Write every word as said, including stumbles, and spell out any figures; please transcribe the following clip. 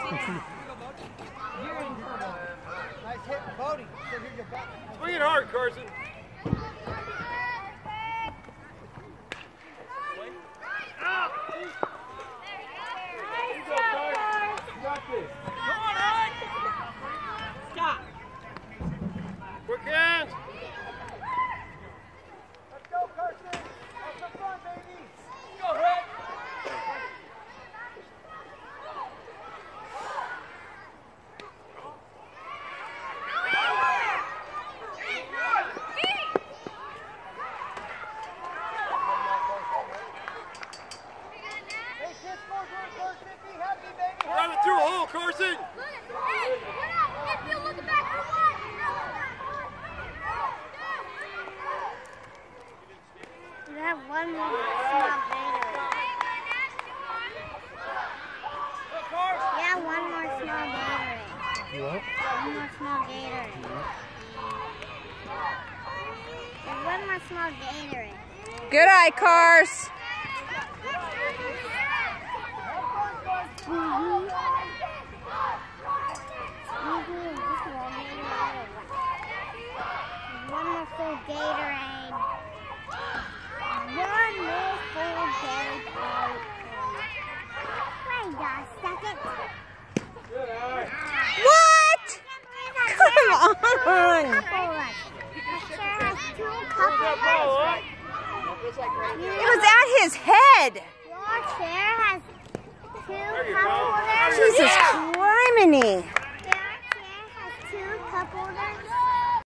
Nice hit, Bodie. Swing it hard, Carson. Stop. Quick hands. Let's go, Carson. Have some fun, baby. Go, Red. Run it through a hole, Carson. You have one more small Gatorade. Yeah, one more small Gatorade. You what? One more small Gatorade. There's one more small Gatorade. Good eye, Cars. Mm-hmm. One more full Gatorade. One more full Gatorade. Wait a second. What? Come on. It was at his head. Your chair has two There you cup go. holders. Jesus criminy.